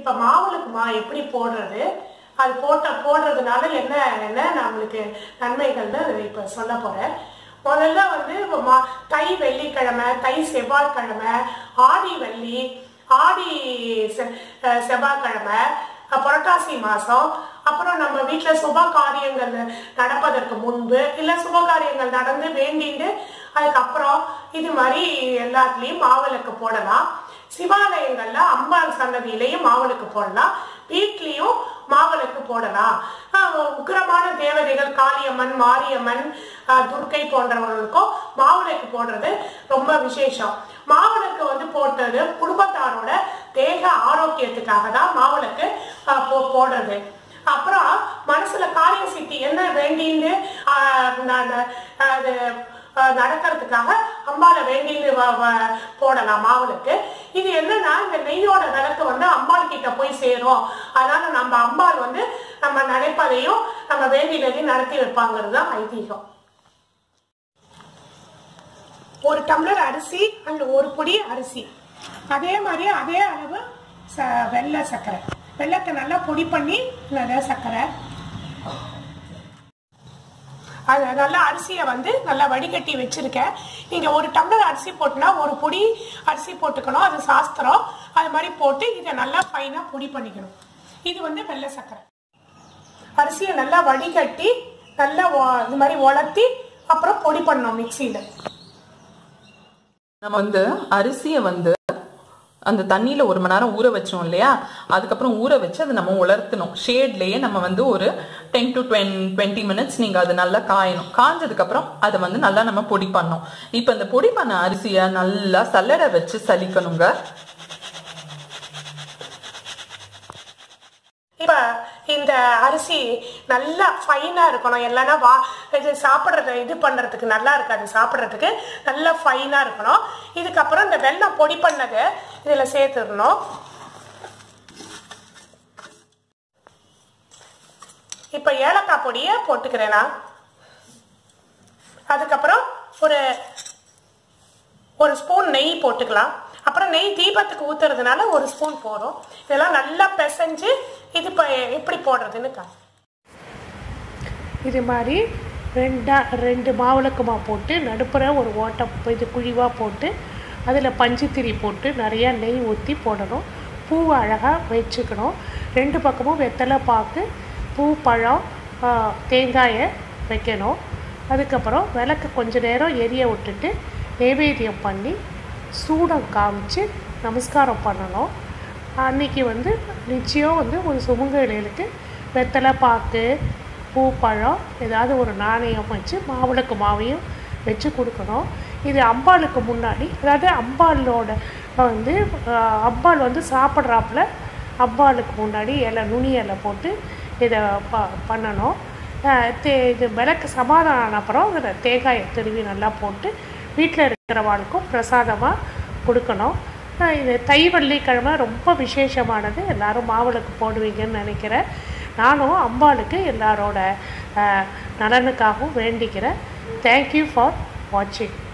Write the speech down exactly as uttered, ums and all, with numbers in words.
இப்போ மாவுளுக்கு மா எப்படி போடுறது, அது போட்ட போடுறதுனால என்ன என்ன நம்மளுக்கு நன்மைகள்னு இப்போ சொல்ல போகிறேன். முதல்ல வந்து மா தை வெள்ளிக்கிழமை, தை செவ்வாய்க்கிழமை, ஆடி வெள்ளி, ஆடி செ செவ்வாய்க்கிழமை, புரட்டாசி மாதம், அப்புறம் நம்ம வீட்டில் சுப காரியங்கள் நடப்பதற்கு முன்பு இல்லை சுப காரியங்கள் நடந்து வேண்டிட்டு அதுக்கப்புறம் இது மாதிரி எல்லாத்துலேயும் மாவிளக்கு போடலாம். சிவாலயங்கள்ல அம்பாள் சன்னதியிலையும் மாவிளக்கு போடலாம், வீட்லேயும் மாவிளக்கு போடலாம். உக்கிரமான தேவதைகள் காளியம்மன், மாரியம்மன், துர்க்கை போன்றவர்களுக்கும் மாவிளக்கு போடுறது ரொம்ப விசேஷம். மாவிளக்கு வந்து போட்டது குடும்பத்தாரோட தேக ஆரோக்கியத்துக்காக தான் மாவிளக்கு போ போடுறது. அப்புறம் மனசுல காரிய சித்தி என்ன வேண்டின்னு அது நடக்கிறதுக்காக அம்பாளை வேண்டின்னு போடலாம் மாவிளக்கு. இது என்னன்னா இந்த நெய்யோட விளக்கு வந்து அம்பாள் கிட்ட போய் சேரும். அதனால நம்ம அம்பாள் வந்து நம்ம நினைப்பதையும் நம்ம வேண்டினதையும் நடத்தி வைப்பாங்கிறது தான் ஐதீகம். ஒரு டம்ளர் அரிசி அண்ட் ஒரு பொடி அரிசி, அதே மாதிரி அதே அளவு ச வெள்ளை சர்க்கரை, வெள்ளத்தை நல்லா பொடி பண்ணி நல்ல சர்க்கரை, அது நல்லா அரிசியை வந்து நல்லா வடிகட்டி வச்சிருக்கேன். நீங்க ஒரு டம்ளர் அரிசி போட்டுனா ஒரு பொடி அரிசி போட்டுக்கணும், அது சாஸ்திரம். அது மாதிரி போட்டு இதை நல்லா ஃபைனா பொடி பண்ணிக்கணும். இது வந்து வெள்ளை சர்க்கரை. அரிசியை நல்லா வடிகட்டி நல்லா இது மாதிரி உலர்த்தி அப்புறம் பொடி பண்ணணும் மிக்சியில. நம்ம வந்து அரிசியை வந்து அந்த தண்ணியில ஒரு மணி நேரம் ஊற வச்சோம் இல்லையா, அதுக்கப்புறம் ஊற வச்சு அதை நம்ம உலர்த்தணும். ஷேட்லயே நம்ம வந்து ஒரு டென் டு டுவெண்ட்டி மினிட்ஸ் நீங்க அது நல்லா காயணும். காஞ்சதுக்கு அப்புறம் அதை வந்து நல்லா நம்ம பொடி பண்ணோம். இப்ப இந்த பொடி பண்ண அரிசியை நல்லா சல்லடை வச்சு சலிக்கணுங்க. இப்ப இந்த அரிசி நல்லா ஃபைனா இருக்கணும், இல்லைன்னா வா இது சாப்பிட்றது இது பண்றதுக்கு நல்லா இருக்காது, சாப்பிட்றதுக்கு நல்லா ஃபைனா இருக்கணும். இதுக்கப்புறம் இந்த வெல்லம் பொடி பண்ணதை இதுல சேர்த்துடணும். இப்ப ஏலக்காய் பொடியை போட்டுக்கிறேன் நான். அதுக்கப்புறம் ஒரு ஒரு ஸ்பூன் நெய் போட்டுக்கலாம். அப்புறம் நெய் தீபத்துக்கு ஊத்துறதுனால ஒரு ஸ்பூன் போதும். இதெல்லாம் நல்லா பிசைஞ்சு இது எப்படி போடுறதுன்னு கா இது மாதிரி ரெண்டா ரெண்டு மாவிளக்குமா போட்டு நடுப்புற ஒரு ஓட்டை இது குழிவாக போட்டு அதில் பஞ்சுத்திரி போட்டு நிறையா நெய் ஊற்றி போடணும். பூவை அழகாக வச்சுக்கணும். ரெண்டு பக்கமும் வெத்தலை பாக்கு, பூ, பழம், தேங்காயை வைக்கணும். அதுக்கப்புறம் விளக்கு கொஞ்ச நேரம் எரிய விட்டுட்டு நைவேத்தியம் பண்ணி சூடம் காமிச்சு நமஸ்காரம் பண்ணணும். அன்றைக்கி வந்து நிச்சயம் வந்து ஒரு சுமங்கலிகளுக்கு வெத்தலை பாக்கு, பூ, பழம், ஏதாவது ஒரு நாணயம் வச்சு மாவிளக்கு மாவையும் வச்சு கொடுக்கணும். இது அம்பாளுக்கு முன்னாடி, அதாவது அம்பாளோட வந்து அம்பாள் வந்து சாப்பிட்றாப்புல அம்பாளுக்கு முன்னாடி இலை நுனி இலை போட்டு இதை ப பண்ணணும். தே இது விளக்கு சமாதானம் ஆன அப்புறம் அதில் தேங்காயை திருவி நல்லா போட்டு வீட்டில் இருக்கிறவாளுக்கும் பிரசாதமாக கொடுக்கணும். இது தை வெள்ளிக்கிழமை ரொம்ப விசேஷமானது. எல்லோரும் மாவிளக்கு போடுவீங்கன்னு நினைக்கிறேன். நானும் அம்பாளுக்கு எல்லாரோட நலனுக்காகவும் வேண்டிக்கிறேன். தேங்க்யூ ஃபார் வாட்சிங்.